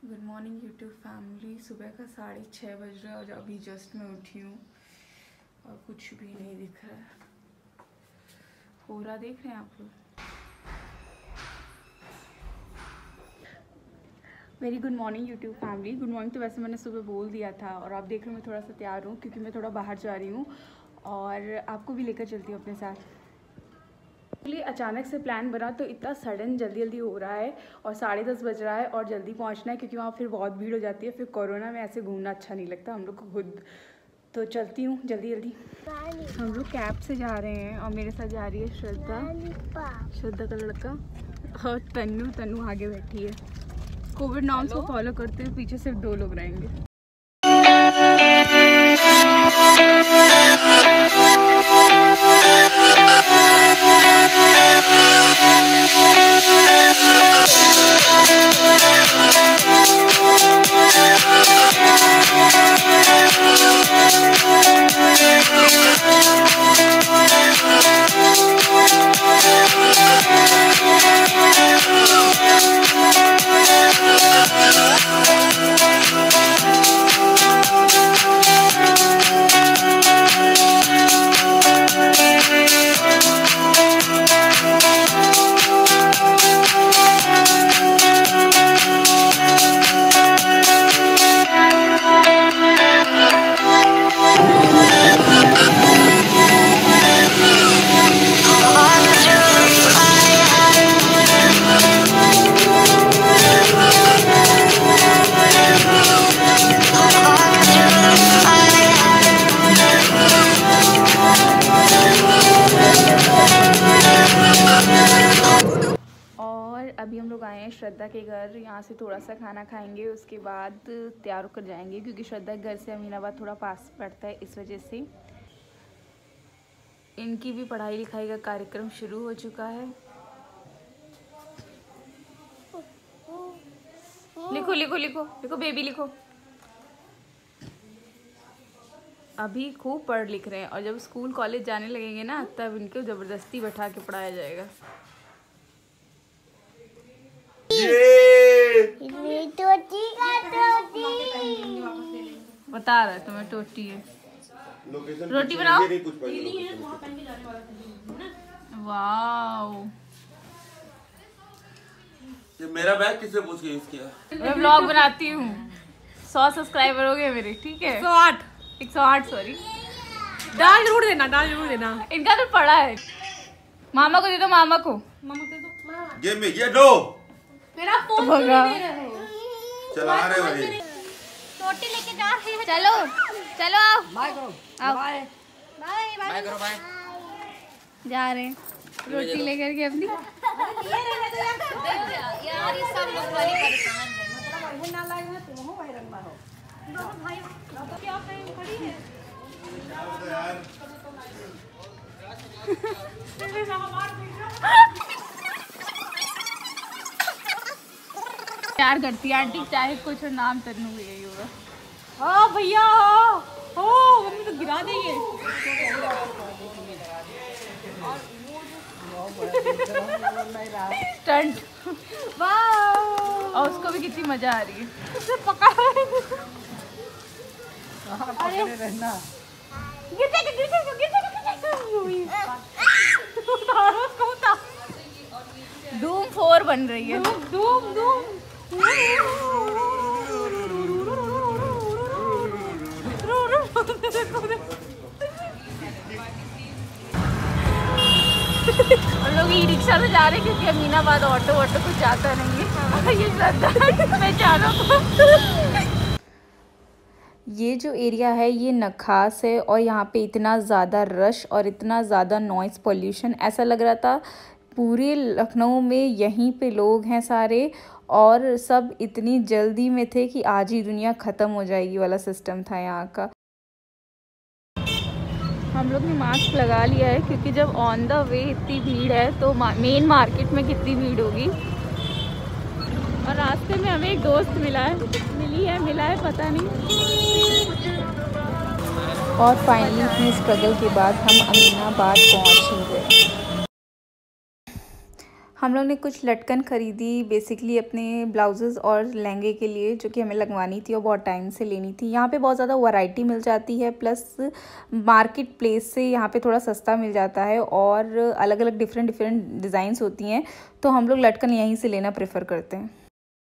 Good morning YouTube family. सुबह का 6:30 बज रहा है और अभी जस्ट मैं उठी हूँ और कुछ भी नहीं दिख रहा है। हो रहा देख रहे हैं आप लोग। Very good morning YouTube family. Good morning तो वैसे मैंने सुबह बोल दिया था और आप देख रहे हो मैं थोड़ा सा तैयार हूँ क्योंकि मैं थोड़ा बाहर जा रही हूँ और आपको भी लेकर चलती हूँ अपने साथ। इसलिए अचानक से प्लान बना तो इतना सडन जल्दी हो रहा है और 10:30 बज रहा है और जल्दी पहुंचना है क्योंकि वहाँ फिर बहुत भीड़ हो जाती है। फिर कोरोना में ऐसे घूमना अच्छा नहीं लगता हम लोग को खुद। तो चलती हूँ जल्दी। हम लोग कैब से जा रहे हैं और मेरे साथ जा रही है श्रद्धा का लड़का और तन्नू आगे बैठी है। कोविड नॉर्म्स को फॉलो करते हुए पीछे सिर्फ 2 लोग रहेंगे। अभी हम लोग आए हैं श्रद्धा के घर। यहाँ से थोड़ा सा खाना खाएंगे, उसके बाद तैयार होकर जाएंगे क्योंकि श्रद्धा के घर से अमीनाबाद थोड़ा पास पड़ता है, इस वजह से। इनकी भी पढ़ाई लिखाई का कार्यक्रम शुरू हो चुका है। लिखो लिखो लिखो लिखो बेबी लिखो। अभी खूब पढ़ लिख रहे हैं और जब स्कूल कॉलेज जाने लगेंगे ना तब इनको ज़बरदस्ती बैठा के पढ़ाया जाएगा। बता रहा है तुम्हें टोटी है। रोटी बनाओ। वाओ, मेरा बैग किससे पूछ के यूज किया? मैं ब्लॉग बनाती हूँ। 100 सब्सक्राइबर हो गए मेरे, ठीक है? 108 सॉरी। डाल जरूर देना। इनका तो पड़ा है। मामा को दे दो, मामा को। ये में ये दो। मेरा फोन क्यों नहीं दे रहे हो? चला रहे भाई। रोटी लेके जा रहे हैं। चलो आओ। बाय करो। बाय करो बाय। जा रहे हैं रोटी लेकर के अपनी। यार ये सब लोग वाली परेशान है। मतलब वही ना लाए हैं तुम हो वही रंग मारो। दोनों भाई क्या कहीं खड़ी है? प्यार करती है आंटी, चाहे कुछ नाम तन्नू यही होगा। हाँ भैया हो मम्मी तो गिरा देंगे। स्टंट। वाह, और उसको भी कितनी मजा आ रही है। उसे पकड़ रहना। धूम 4 बन रही है। धूम हम लोग ई रिक्शा से जा रहे हैं क्योंकि अमीनाबाद ऑटो कुछ जाता नहीं है। ये श्रद्धा बेचारों को। ये जो एरिया है ये नखास है और यहाँ पे इतना ज़्यादा रश और इतना ज़्यादा नॉइज़ पोल्यूशन, ऐसा लग रहा था पूरे लखनऊ में यहीं पे लोग हैं सारे और सब इतनी जल्दी में थे कि आज ही दुनिया ख़त्म हो जाएगी वाला सिस्टम था यहाँ का। हम लोग ने मास्क लगा लिया है क्योंकि जब ऑन द वे इतनी भीड़ है तो मेन मार्केट में कितनी भीड़ होगी। और रास्ते में हमें एक दोस्त मिला है पता नहीं। और फाइनली इतनी स्ट्रगल के बाद हम अमीनाबाद पहुंच ही गए। हम लोग ने कुछ लटकन ख़रीदी बेसिकली अपने ब्लाउजेज़ और लहंगे के लिए, जो कि हमें लगवानी थी और बहुत टाइम से लेनी थी। यहाँ पे बहुत ज़्यादा वैरायटी मिल जाती है, प्लस मार्केट प्लेस से यहाँ पे थोड़ा सस्ता मिल जाता है और अलग अलग डिफरेंट डिज़ाइंस होती हैं, तो हम लोग लटकन यहीं से लेना प्रेफर करते हैं।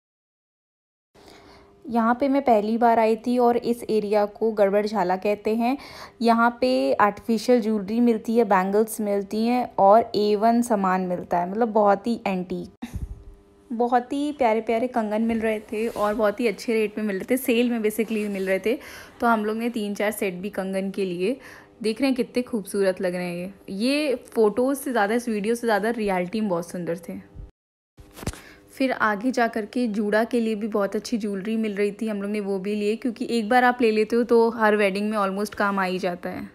यहाँ पे मैं पहली बार आई थी और इस एरिया को गड़बड़ झाला कहते हैं। यहाँ पे आर्टिफिशियल ज्वेलरी मिलती है, बैंगल्स मिलती हैं और A1 सामान मिलता है, मतलब बहुत ही एंटीक। बहुत ही प्यारे प्यारे कंगन मिल रहे थे और बहुत ही अच्छे रेट में मिल रहे थे, सेल में बेसिकली मिल रहे थे। तो हम लोग ने 3-4 सेट भी कंगन के लिए। देख रहे हैं कितने खूबसूरत लग रहे हैं ये फ़ोटोज़ से ज़्यादा, इस वीडियो से ज़्यादा रियलिटी में बहुत सुंदर थे। फिर आगे जा कर के जूड़ा के लिए भी बहुत अच्छी ज्वेलरी मिल रही थी, हम लोग ने वो भी लिए, क्योंकि एक बार आप ले लेते हो तो हर वेडिंग में ऑलमोस्ट काम आ ही जाता है।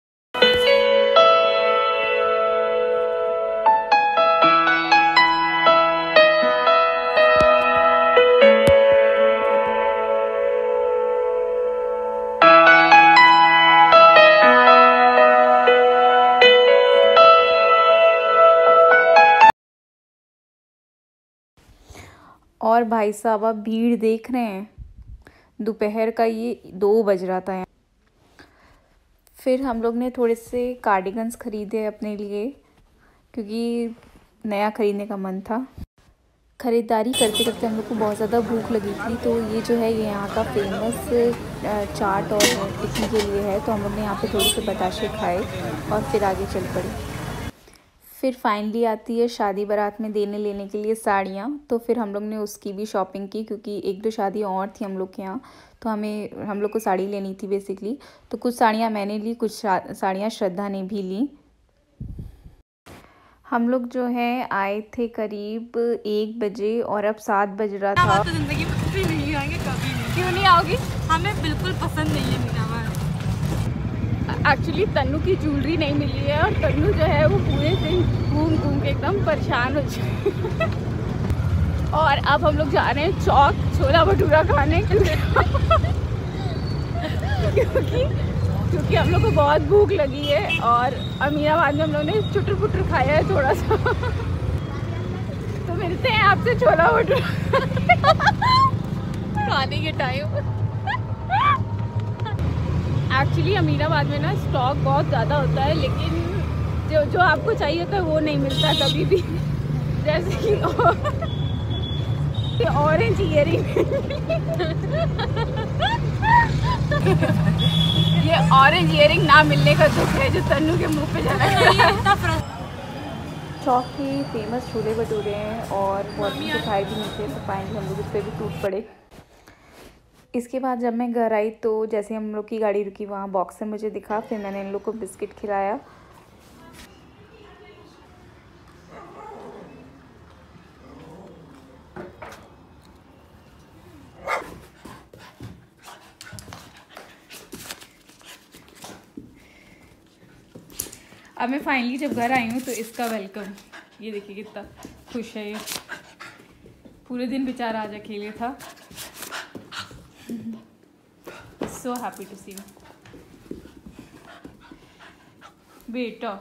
और भाई साहब आप भीड़ देख रहे हैं, दोपहर का ये 2 बज रहा था। फिर हम लोग ने थोड़े से कार्डिगन्स ख़रीदे अपने लिए, क्योंकि नया ख़रीदने का मन था। ख़रीदारी करते करते हम लोग को बहुत ज़्यादा भूख लगी थी, तो ये जो है ये यहाँ का फेमस चाट और टिक्की के लिए है, तो हम लोग ने यहाँ पे थोड़े से बताशे खाए और फिर आगे चल पड़े। फिर फाइनली आती है शादी बारात में देने लेने के लिए साड़ियाँ, तो फिर हम लोग ने उसकी भी शॉपिंग की, क्योंकि 1-2 शादियाँ और थी हम लोग के यहाँ, तो हम लोग को साड़ी लेनी थी बेसिकली। तो कुछ साड़ियाँ मैंने ली, कुछ साड़ियाँ श्रद्धा ने भी ली। हम लोग जो है आए थे करीब 1 बजे और अब 7 बज रहा था। तो जिंदगी में कभी नहीं आएंगे, कभी नहीं। क्यों नहीं आओगी? हमें बिल्कुल पसंद नहीं है मीराबाद। एक्चुअली तन्नू की ज्वेलरी नहीं मिली है और तन्नू जो है वो पूरे दिन घूम के एकदम परेशान हो चुकी और अब हम लोग जा रहे हैं चौक छोला भटूरा खाने के लिए क्योंकि हम लोग को बहुत भूख लगी है और अमीनाबाद में हम लोग ने चुटर पुटर खाया है थोड़ा सा। तो मिलते हैं आपसे छोला भटूरा खाने के टाइम। एक्चुअली अमीनाबाद में ना स्टॉक बहुत ज़्यादा होता है, लेकिन जो आपको चाहिए होता है वो नहीं मिलता कभी भी। जैसे कि ऑरेंज ईयरिंग ये ऑरेंज ईयरिंग ना मिलने का दुख है जो तन्नू के मुंह पे चला। चौक के फेमस छोले भटूरे हैं और बहुत दिखाई भी नहीं थे, तो फाइनली हम लोग इस पर भी टूट पड़े। इसके बाद जब मैं घर आई तो जैसे हम लोग की गाड़ी रुकी वहाँ बॉक्सर मुझे दिखा, फिर मैंने इन लोग को बिस्किट खिलाया। अब मैं फाइनली जब घर आई हूँ तो इसका वेलकम, ये देखिए कितना खुश है ये। पूरे दिन बेचारा आज अकेले था। So happy to see you बेटा।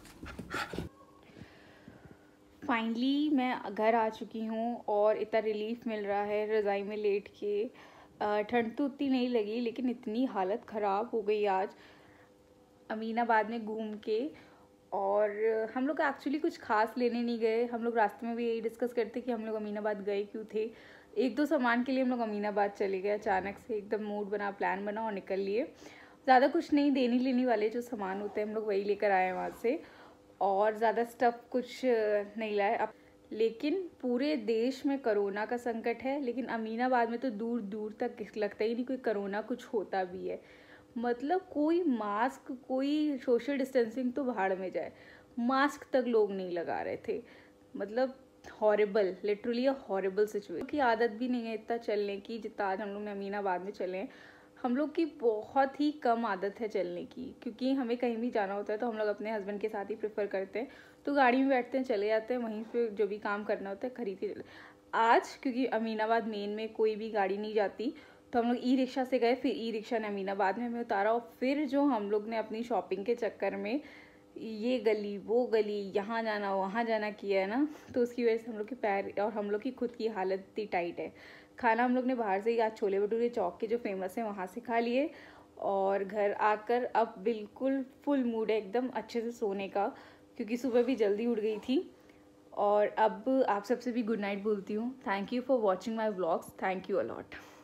फाइनली मैं घर आ चुकी हूँ और इतना रिलीफ मिल रहा है रज़ाई में लेट के। ठंड तो उतनी नहीं लगी, लेकिन इतनी हालत ख़राब हो गई आज अमीनाबाद में घूम के। और हम लोग एक्चुअली कुछ खास लेने नहीं गए, हम लोग रास्ते में भी यही डिस्कस करते कि हम लोग अमीनाबाद गए क्यों थे। 1-2 सामान के लिए हम लोग अमीनाबाद चले गए, अचानक से एकदम मूड बना, प्लान बना और निकल लिए। ज़्यादा कुछ नहीं, देने लेने वाले जो सामान होते हैं हम लोग वही लेकर आए हैं वहाँ से, और ज़्यादा स्टफ़ कुछ नहीं लाए। अब लेकिन पूरे देश में कोरोना का संकट है, लेकिन अमीनाबाद में तो दूर दूर तक लगता ही नहीं कोई कोरोना कुछ होता भी है। मतलब कोई मास्क, कोई सोशल डिस्टेंसिंग तो भाड़ में जाए, मास्क तक लोग नहीं लगा रहे थे। मतलब horrible, literally a horrible situation की आदत भी नहीं है इतना चलने की जितना आज हम लोग ने अमीनाबाद में चले हैं। हम लोग की बहुत ही कम आदत है चलने की, क्योंकि हमें कहीं भी जाना होता है तो हम लोग अपने हस्बैंड के साथ ही प्रेफर करते हैं, तो गाड़ी में बैठते हैं, चले जाते हैं, वहीं पे जो भी काम करना होता है खरीद के चले। आज क्योंकि अमीनाबाद मेन में कोई भी गाड़ी नहीं जाती, तो हम लोग ई रिक्शा से गए, फिर ई रिक्शा ने अमीनाबाद में हमें उतारा और फिर जो हम लोग ने अपनी शॉपिंग के चक्कर में ये गली वो गली, यहाँ जाना वहाँ जाना किया है ना, तो उसकी वजह से हम लोग के पैर और हम लोग की खुद की हालत इतनी टाइट है। खाना हम लोग ने बाहर से ही आज छोले भटूरे चौक के जो फेमस है वहाँ से खा लिए, और घर आकर अब बिल्कुल फुल मूड है एकदम अच्छे से सोने का, क्योंकि सुबह भी जल्दी उठ गई थी। और अब आप सबसे भी गुड नाइट बोलती हूँ। Thank you for watching my vlogs. Thank you allot.